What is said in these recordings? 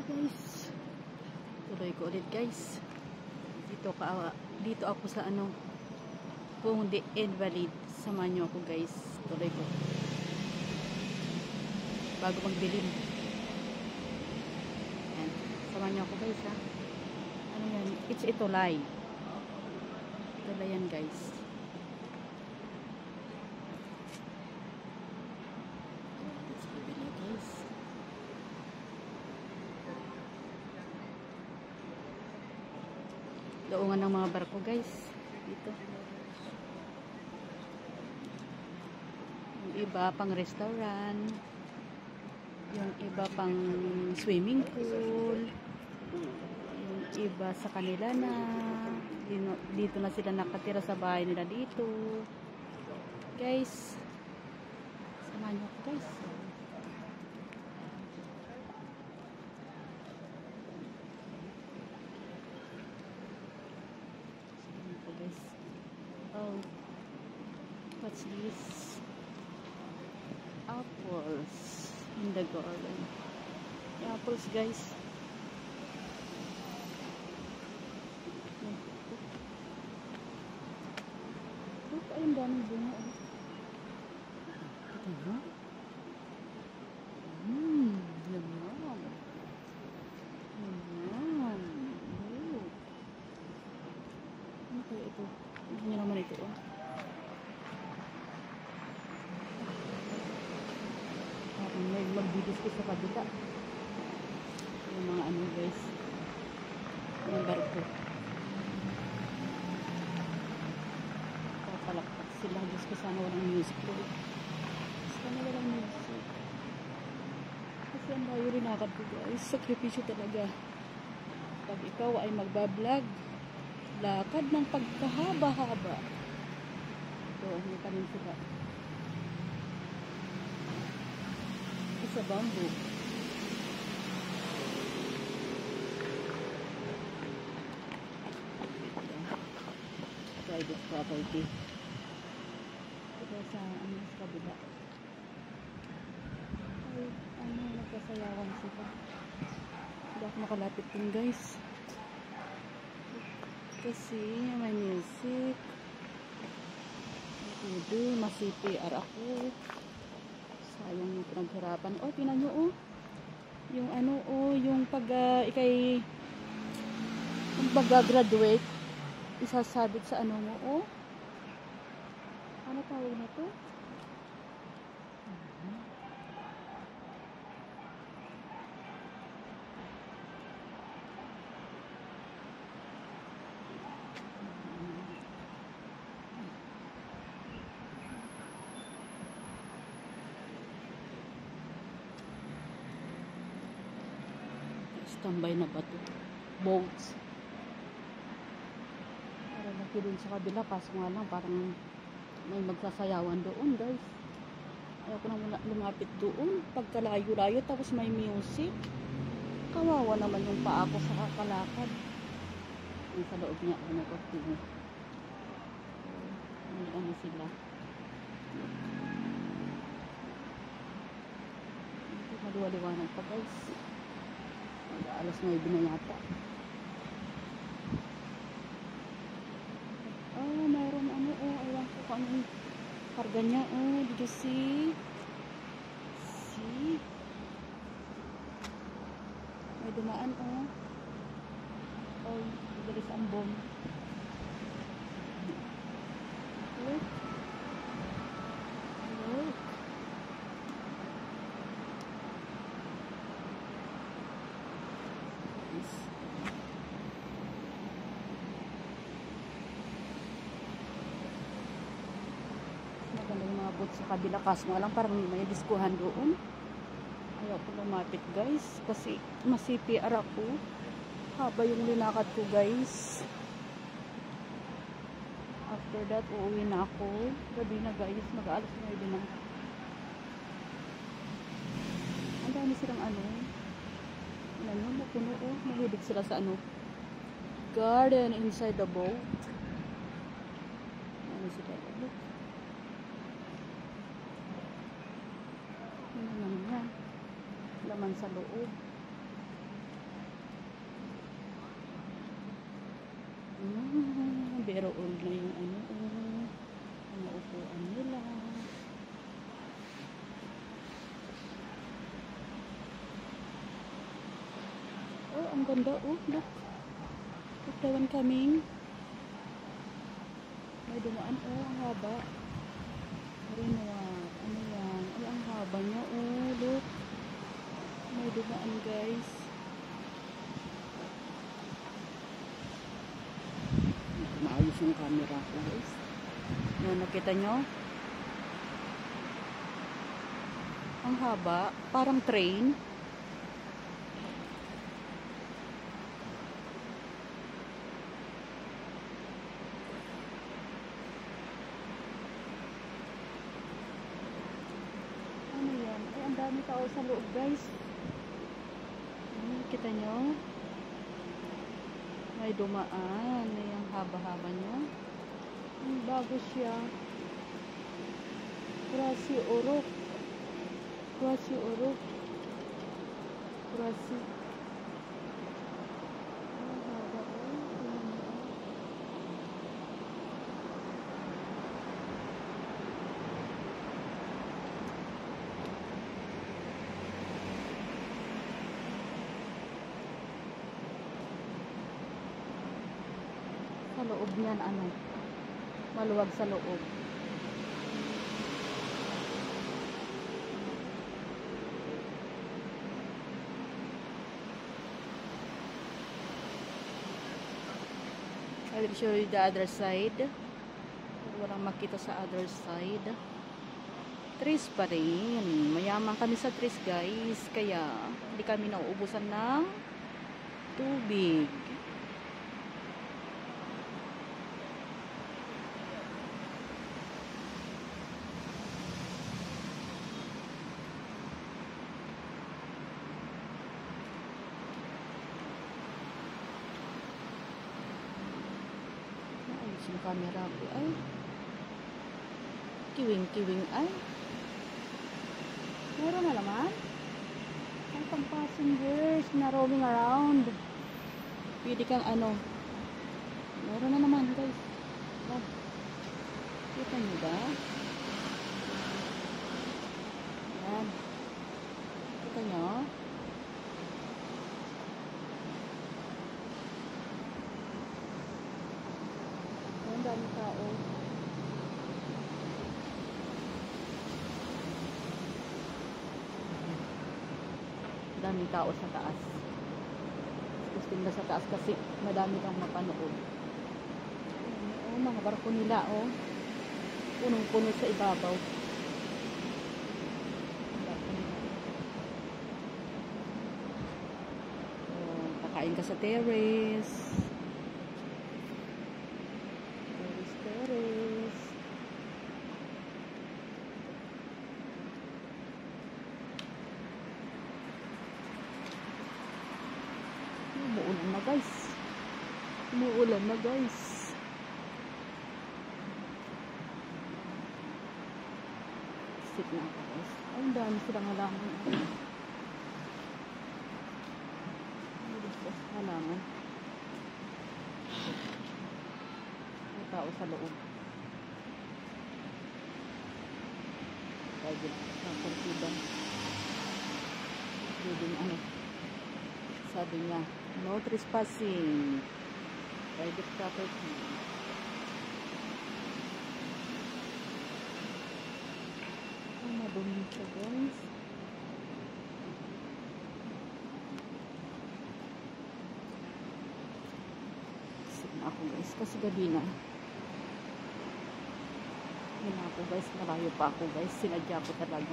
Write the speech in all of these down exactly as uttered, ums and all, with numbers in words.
Guys, tuloy ko ulit guys. Dito ka dito ako sa ano, Pung de Invalid. Samahan niyo ako guys. Tuloy ko. Bago magdilim. Ayan. Samahan niyo ako guys ha. Ano yan? It's Itulay. Itulay yan guys. Let's bibili guys. Doongan ng mga barko guys. Dito. Yung iba pang restaurant. Yung iba pang swimming pool. Yung iba sa kanila na. Dito, dito na sila nakatira sa bahay nila dito. Guys. Samahan niyo ako guys. Oh, what's this? Apples in the garden. The apples guys. Look, ayun daming bunga. Ito na. Mmm, yum-yum. Yum-yum. Ano kaya ito? Ano nyo naman ito oh. Parang may magdidiskis sa kabila. Yung mga ano guys. Yung barko. Papalakpak sila. Diyos ko sana walang music ko. Sana walang music. Kasi ang layo rin nakad ko guys. Sakripisyo talaga. Pag ikaw ay magbablog, lakad ng pagkahaba-haba. Ito, may kanin sila. Ito sa bamboo. Private property. Ito sa ano sa kabila. Ay, ano, nagkasayawan sila. Hindi ako makalapit din guys. Kasi may music. Udo, masi P R ako. Sayang yung pinaghirapan. Oh, tinan nyo oh. Yung ano oh, yung pag uh, ikay pag-graduate, isasabit sa ano mo oh. Ano tawag na to? Tambay na ba ito? Boats. Para laki dun sa kabila. Kaso nga lang parang may magsasayawan doon guys. Ayaw ko na muna lumapit doon. Pagkalayo-layo tapos may music. Kawawa naman yung paa ko sa kakalakad. Yung sa loob niya. Ano ko? Ano ano sila? Ito maliwaliwanag pa guys. Alas nuwebe na yata. Oh, mayroon ano oh, alam ko kung anong karga niya oh, did you see? See? May dumaan oh. Oh, there is ambon. Look. Look. Maganda yung mga boat sa kabila. Kaso nga lang parang may diskuhan doon. Ayaw ko lumapit guys. Kasi masi P R ako. Haba yung linakad ko guys. After that, uuwi na ako. Gabi na guys. Mag-aalas na yun na. Ang dami silang ano. Ano, mapuno oh. Mahilig sila sa ano. Garden inside the boat. Ano sila? Look. Ano naman yan? Laman sa loob. loob na yung ano, oh, mga upuan nila. Oh, ang ganda. Oh, look. Look, the one coming. May dumaan. Oh, ang haba. Marinwak. Ano yan? Ay, ang haba niya. Oh, look. May dumaan, guys. Maayos yung camera ko, guys. Yan, nakita nyo? Ang haba. Parang train. Ano yan? Ay, ang dami tao sa loob, guys. Ay, kita nyo? May dumaan. Ay, ang haba-haba nyo. Ang bago siya. Kurasi Orok. Kurasi Orok. Kurasi. Ang haba. Sa loob niyan, ano? Maluwag sa loob. I will show you the other side. Walang makita sa other side. Trees pa rin. Mayaman kami sa trees, guys. Kaya, hindi kami nauubusan ng tubig. Yung camera ko ay kiwing-kiwing ay meron na naman ang pang passengers na roaming around. Pwede kang ano, meron na naman, guys. Oh, kita nyo ba? Yan, kita nyo? Ang dami tao. Daming tao sa taas. Gusto nila sa taas kasi madami kang mapanood. Oh, mga barko nila, oh. Punong-puno sa ibabaw. Oh, kakain ka sa terrace. Umuulan na, guys. Umuulan na, guys. Sit na ako, guys. Ay, ang dami silang halaman. Ay, halaman. May tao sa loob. Kaya sa kursidan. Reading ano. Sabi niya, no trespassing. Private property. Ay, madumi siya, guys. Isip na ako, guys. Kasi gabi na. Yun na ako, guys. Malayo pa ako, guys. Sinadya ko talaga.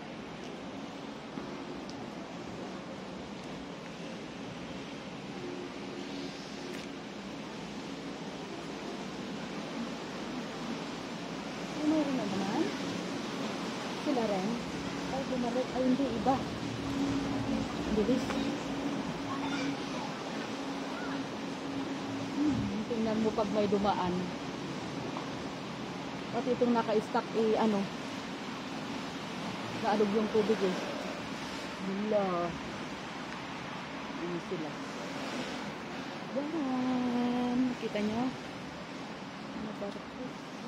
Meron na naman. Sila rin. Ay, bumalik. Ay, hindi. Iba. Bilis. Hmm, tingnan mo pag may dumaan. At itong naka-stack, eh, ano, naalog yung tubig, eh. Bila. Ano sila. Yan. Kita nyo? barko.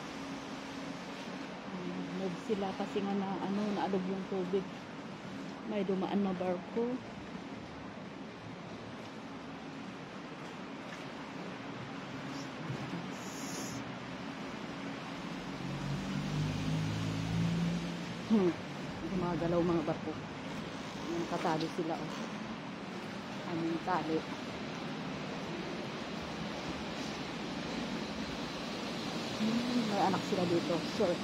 Move sila kasi nga na ano, naalog yung tubig. May dumaan na barko. Hmm, gumagalaw mga barko. Yung katali sila oh. Aming tali. Hmm, may anak sila dito. Sure.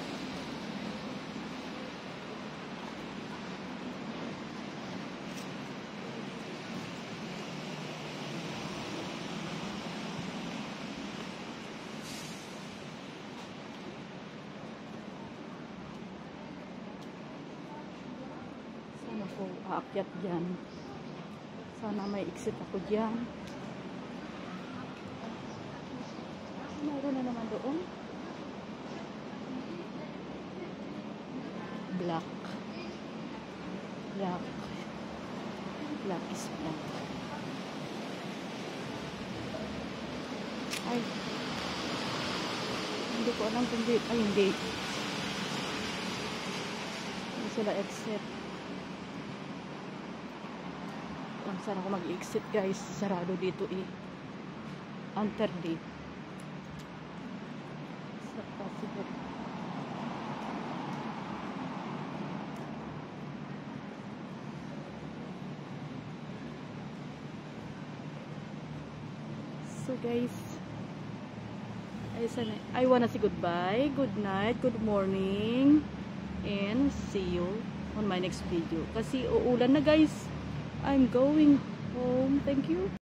Sana ko aakyat dyan. Sana may exit ako dyan. Meron na naman doon. Black. Black. Black is black. Ay. Hindi ko alam kung di. Ay, hindi. Hindi sila exit. Ang sana ko mag-exit guys. Sarado dito eh. Enter day. Sa possible. So guys, I, sana, I wanna say goodbye, good night, good morning, and see you on my next video. Kasi uulan na guys. I'm going home. Thank you.